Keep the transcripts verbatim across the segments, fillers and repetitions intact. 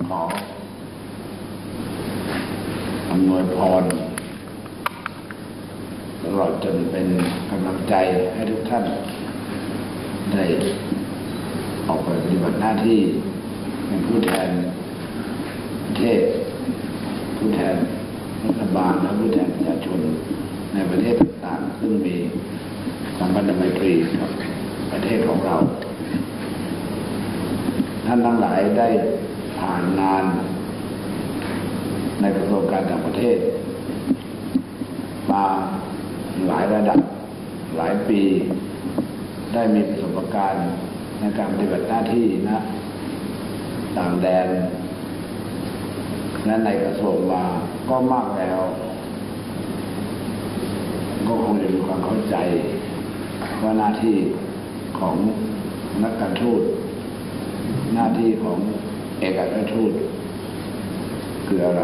ขออำนวยพรตลอดจนเป็นกำลังใจให้ทุกท่านได้ออกไปปฏิบัติหน้าที่เป็นผู้แทนประเทศผู้แทนรัฐบาลและผู้แทนประชาชนในประเทศต่างๆซึ่งมีสัมพันธไมตรีกับประเทศของเราท่านทั้งหลายได้ผ่านงานในกระทรวงการต่างประเทศมาหลายระดับหลายปีได้มีประสบการณ์ในการปฏิบัติหน้าที่นะต่างแดนและในกระทรวงมาก็มากแล้วก็คงจะมีความเข้าใจว่าหน้าที่ของนักการทูตหน้าที่ของเอกอัครทูตคืออะไร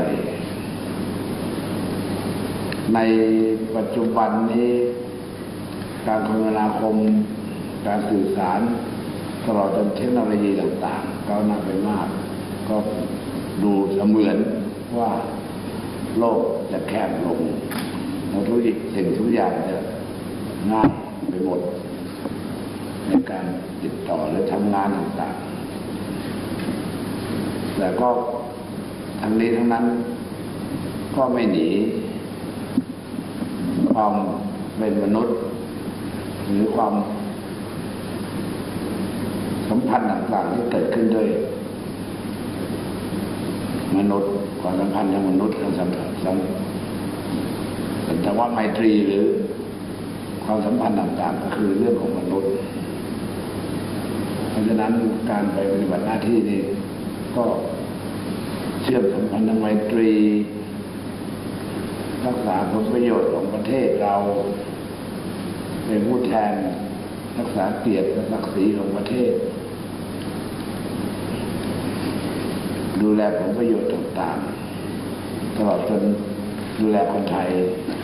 ในปัจจุบันนี้การคมนาคมการสื่อสารตลอดจนเทคโนโลยีต่างๆก้าวหน้าไปมากก็ดูเสมือนว่าโลกจะแคบลงแล้วทุกสิ่งทุกอย่างจะง่ายไปหมดในการติดต่อหรือทำงานต่างๆแต่ก็ทั้งนี้ทั้งนั้นก็ไม่หนีความเป็นมนุษย์หรือความสัมพันธ์ต่างๆที่เกิดขึ้นด้วยมนุษย์ความสัมพันธ์ทางมนุษย์ทางสัมพันธ์แต่ว่าไมตรีหรือความสัมพันธ์ต่างๆก็คือเรื่องของมนุษย์เพราะฉะนั้นการไปปฏิบัติหน้าที่นี้ก็เชื่อมสัมพันธ์ทางไมตรีรักษาผลประโยชน์ของประเทศเราเป็นผู้แทนรักษาเกียรติและศักดิ์ศรีของประเทศดูแลผลประโยชน์ต่างๆตลอดจนดูแลคนไทย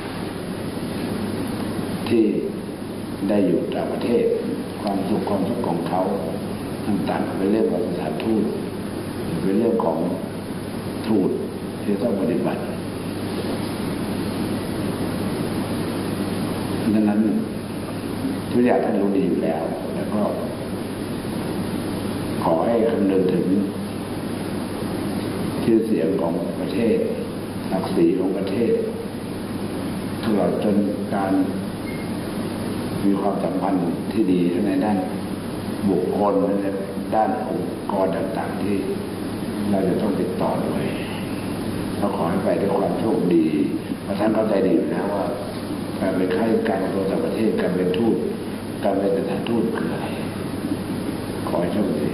ที่ได้อยู่ต่างประเทศความสุขความทุกข์ของเขาต่างๆเป็นเรื่องของสถานทูตเป็นเรื่องของทูตที่ต้องปฏิบัติดังนั้นทุกอย่างท่านรู้ดีอยู่แล้วแล้วก็ขอให้คำนึงถึงชื่อเสียงของประเทศศักดิ์ศรีของประเทศตลอดจนการมีความสัมพันธ์ที่ดีทั้งในด้านบุคคลและในด้านองค์กรต่างๆที่เราจะต้องติดต่อด้วยเราขอให้ไปด้วยความโชคดีเพราะท่านเข้าใจดีอยู่แล้วว่าการเป็นข้าราชการของต่างประเทศการเป็นทูตการเป็นสถานทูตคืออะไรขอให้โชคดี